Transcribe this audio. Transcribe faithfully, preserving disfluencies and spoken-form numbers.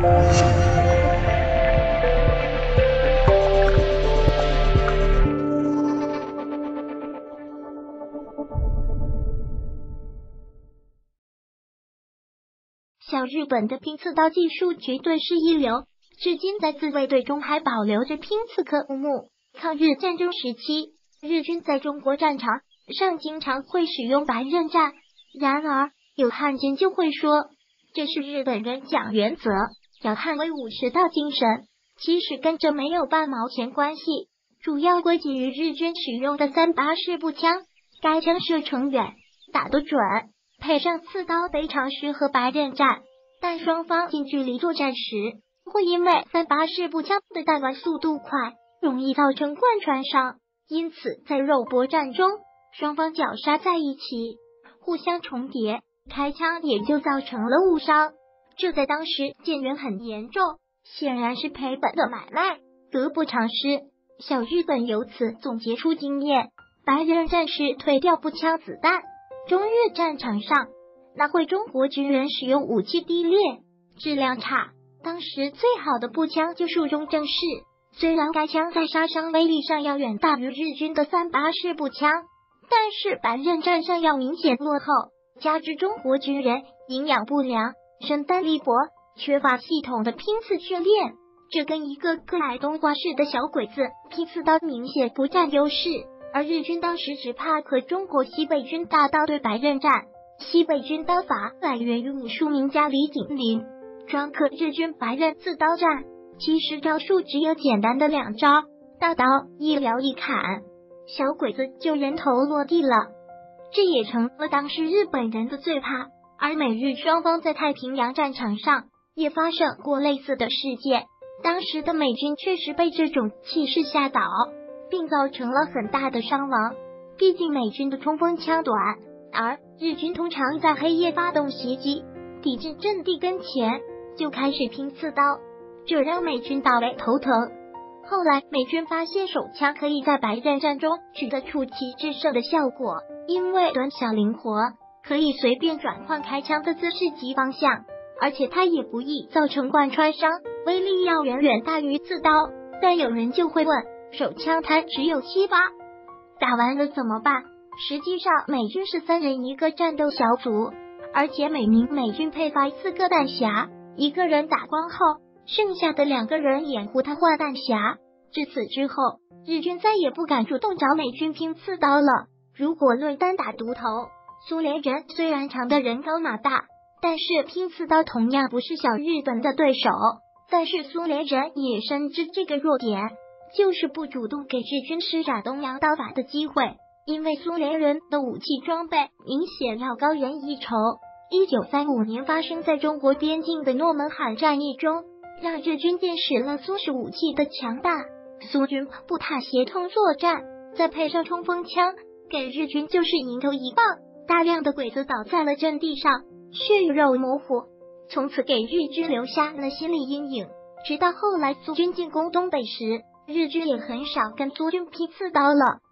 小日本的拼刺刀技术绝对是一流，至今在自卫队中还保留着拼刺科目。抗日战争时期，日军在中国战场上经常会使用白刃战，然而有汉奸就会说这是日本人讲原则，要捍卫武士道精神，其实跟这没有半毛钱关系，主要归结于日军使用的三八式步枪，该枪射程远，打得准，配上刺刀非常适合白刃战，但双方近距离作战时，会因为三八式步枪的弹丸速度快，容易造成贯穿伤，因此在肉搏战中，双方绞杀在一起，互相重叠，开枪也就造成了误伤，这在当时见缘很严重，显然是赔本的买卖，得不偿失。小日本由此总结出经验，白刃战士退掉步枪子弹，中日战场上，那会中国军人使用武器低劣，质量差，当时最好的步枪就术中正式，虽然该枪在杀伤威力上要远大于日军的三八式步枪，但是白刃战上要明显落后，加之中国军人营养不良，身单力薄，缺乏系统的拼刺训练，这跟一个个矮冬瓜式的小鬼子拼刺刀明显不占优势。而日军当时只怕和中国西北军大刀对白刃战，西北军刀法来源于武术名家李景林，专克日军白刃刺刀战，其实招数只有简单的两招，大刀一撩一砍，小鬼子就人头落地了，这也成了当时日本人的最怕。而美日双方在太平洋战场上也发生过类似的事件，当时的美军确实被这种气势吓倒，并造成了很大的伤亡，毕竟美军的冲锋枪短，而日军通常在黑夜发动袭击，抵至阵地跟前就开始拼刺刀，这让美军大为头疼。后来美军发现手枪可以在白刃战中取得出奇制胜的效果，因为短小灵活，可以随便转换开枪的姿势及方向，而且它也不易造成贯穿伤，威力要远远大于刺刀。但有人就会问，手枪它只有七发，打完了怎么办？实际上美军是三人一个战斗小组，而且每名美军配发四个弹匣，一个人打光后，剩下的两个人掩护他换弹匣。至此之后，日军再也不敢主动找美军拼刺刀了。如果论单打独斗，苏联人虽然长得人高马大，但是拼刺刀同样不是小日本的对手。但是苏联人也深知这个弱点，就是不主动给日军施展东洋刀法的机会，因为苏联人的武器装备明显要高人一筹。一九三五年发生在中国边境的诺门罕战役中，让日军见识了苏式武器的强大。苏军步踏协同作战，再配上冲锋枪，给日军就是迎头一棒，大量的鬼子倒在了阵地上，血肉模糊，从此给日军留下了心理阴影。直到后来苏军进攻东北时，日军也很少跟苏军拼刺刀了。